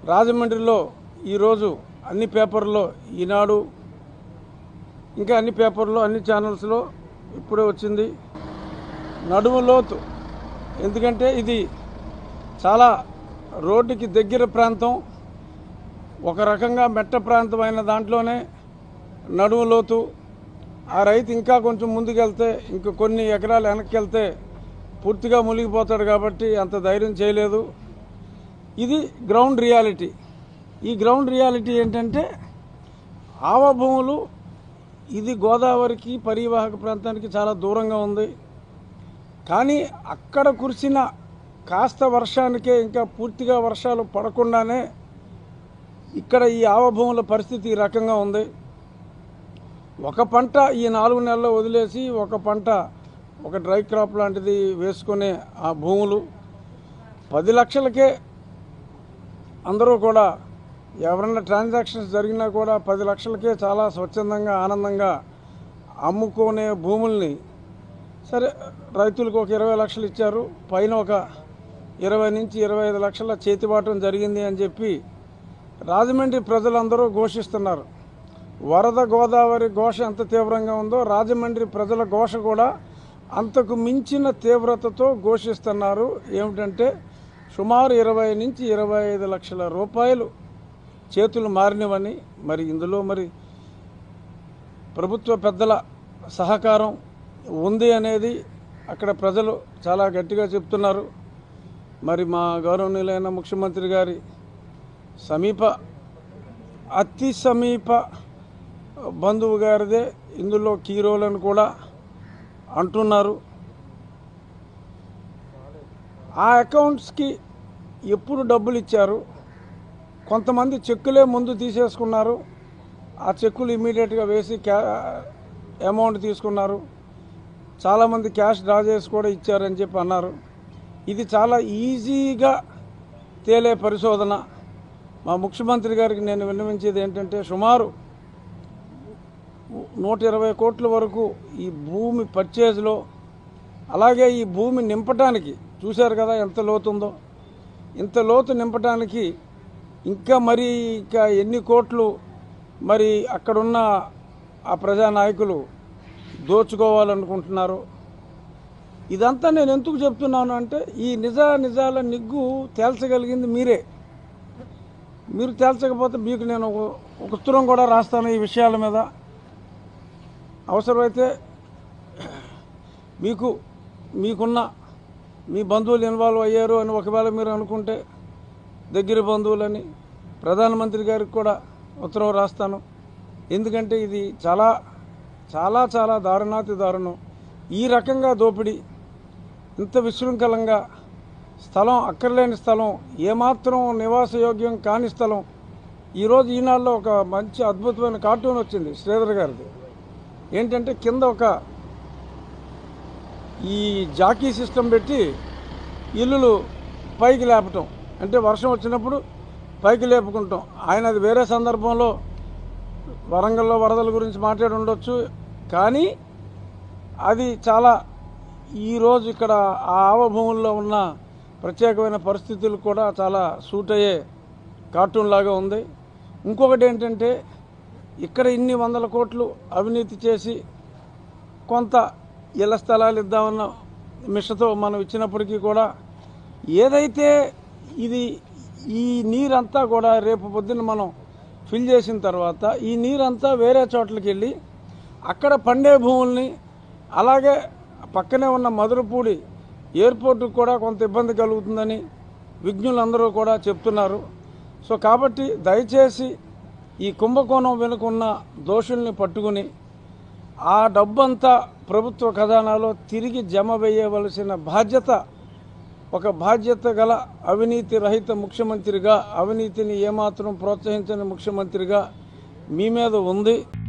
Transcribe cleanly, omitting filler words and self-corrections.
రాజమండ్రిలో ఈరోజు అన్ని పేపర్లో ఈనాడు ఇంకా అన్ని పేపర్లో అన్ని ఛానల్స్లో ఇప్పుడే వచ్చింది నడుము లోతు. ఎందుకంటే ఇది చాలా రోడ్డుకి దగ్గర ప్రాంతం, ఒక రకంగా మెట్ట ప్రాంతమైన దాంట్లోనే నడుము లోతు. ఆ రైతు ఇంకా కొంచెం ముందుకెళ్తే ఇంక కొన్ని ఎకరాలు వెనక్కి వెళ్తే పూర్తిగా మునిగిపోతాడు కాబట్టి అంత ధైర్యం చేయలేదు. ఇది గ్రౌండ్ రియాలిటీ. ఈ గ్రౌండ్ రియాలిటీ ఏంటంటే ఆవ భూములు ఇది గోదావరికి పరివాహక ప్రాంతానికి చాలా దూరంగా ఉంది. కానీ అక్కడ కురిసిన కాస్త వర్షానికే ఇంకా పూర్తిగా వర్షాలు పడకుండానే ఇక్కడ ఈ ఆవ భూముల పరిస్థితి ఈ రకంగా ఉంది. ఒక పంట ఈ 4 నెలల్లో వదిలేసి ఒక పంట ఒక డ్రై క్రాప్ లాంటిది వేసుకునే ఆ భూములు 10 లక్షలకే అందరూ కూడా ఎవరన్నా ట్రాన్సాక్షన్స్ జరిగినా కూడా 10 లక్షలకే చాలా స్వచ్ఛందంగా ఆనందంగా అమ్ముకునే భూముల్ని సరే రైతులకు ఒక 20 లక్షలు ఇచ్చారు, పైన ఒక 20 నుంచి 25 లక్షల చేతిబాటం జరిగింది అని చెప్పి రాజమండ్రి ప్రజలందరూ ఘోషిస్తున్నారు. వరద గోదావరి ఘోష ఎంత తీవ్రంగా ఉందో రాజమండ్రి ప్రజల ఘోష కూడా అంతకు మించిన తీవ్రతతో ఘోషిస్తున్నారు. ఏమిటంటే సుమారు 20 నుంచి 25 లక్షల రూపాయలు చేతులు మారినవని, మరి ఇందులో మరి ప్రభుత్వ పెద్దల సహకారం ఉంది అనేది అక్కడ ప్రజలు చాలా గట్టిగా చెప్తున్నారు. మరి మా గౌరవనీయులైన ముఖ్యమంత్రి గారి అతి సమీప బంధువు గారిదే ఇందులో కీ రోల్ అని కూడా అంటున్నారు. ఆ అకౌంట్స్కి ఎప్పుడు డబ్బులు ఇచ్చారు? కొంతమంది చెక్కులే ముందు తీసేసుకున్నారు, ఆ చెక్కులు ఇమీడియట్గా వేసి అమౌంట్ తీసుకున్నారు. చాలామంది క్యాష్ డ్రా చేసి కూడా ఇచ్చారని చెప్పి అన్నారు. ఇది చాలా ఈజీగా తేలే పరిశోధన. మా ముఖ్యమంత్రి గారికి నేను విన్నవించేది ఏంటంటే సుమారు 120 కోట్ల వరకు ఈ భూమి పర్చేజ్లో, అలాగే ఈ భూమి నింపటానికి చూశారు కదా ఎంత లోతుందో, ఇంత లోతు నింపటానికి ఇంకా ఎన్ని కోట్లు మరి అక్కడున్న ఆ ప్రజానాయకులు దోచుకోవాలనుకుంటున్నారు. ఇదంతా నేను ఎందుకు చెప్తున్నాను అంటే ఈ నిజాల నిగ్గు తేల్చగలిగింది మీరే. మీరు తేల్చకపోతే మీకు నేను ఒక ఉత్తరం కూడా రాస్తాను ఈ విషయాల మీద. అవసరమైతే మీకున్న మీ బంధువులు ఇన్వాల్వ్ అయ్యారు అని ఒకవేళ మీరు అనుకుంటే దగ్గర బంధువులని ప్రధానమంత్రి గారికి కూడా ఉత్తరం రాస్తాను. ఎందుకంటే ఇది చాలా చాలా చాలా దారుణాతి దారుణం. ఈ రకంగా దోపిడీ, ఇంత విశృంఖలంగా స్థలం అక్కర్లేని స్థలం, ఏమాత్రం నివాసయోగ్యం కాని స్థలం. ఈరోజు ఈనాడులో ఒక మంచి అద్భుతమైన కార్టూన్ వచ్చింది శ్రీధర్ గారిది. ఏంటంటే కింద ఒక ఈ జాకీ సిస్టమ్ పెట్టి ఇల్లులు పైకి లేపటం, అంటే వర్షం వచ్చినప్పుడు పైకి లేపుకుంటాం. ఆయన అది వేరే సందర్భంలో వరంగల్లో వరదల గురించి మాట్లాడి ఉండొచ్చు, కానీ అది చాలా ఈరోజు ఇక్కడ ఆ ఆవ భూముల్లో ఉన్న ప్రత్యేకమైన పరిస్థితులు కూడా చాలా సూట్ అయ్యే కార్టూన్ లాగా ఉంది. ఇంకొకటి ఏంటంటే ఇక్కడ ఇన్ని 100 కోట్లు అవినీతి చేసి కొంత ఇళ్ల స్థలాలు ఇద్దామన్న మిషతో మనం ఇచ్చినప్పటికీ కూడా ఏదైతే ఈ నీరంతా కూడా రేపు పొద్దున్న మనం ఫిల్ చేసిన తర్వాత ఈ నీరంతా వేరే చోట్లకి వెళ్ళి అక్కడ పండే భూముల్ని, అలాగే పక్కనే ఉన్న మధురపూడి ఎయిర్పోర్టుకు కూడా కొంత ఇబ్బంది కలుగుతుందని విజ్ఞులందరూ కూడా చెప్తున్నారు. సో కాబట్టి దయచేసి ఈ కుంభకోణం వెనుకున్న దోషుల్ని పట్టుకుని ఆ డబ్బంతా ప్రభుత్వ ఖజానాలో తిరిగి జమ వేయవలసిన బాధ్యత ఒక బాధ్యత గల అవినీతి రహిత ముఖ్యమంత్రిగా, అవినీతిని ఏమాత్రం ప్రోత్సహించని ముఖ్యమంత్రిగా మీ మీద ఉంది.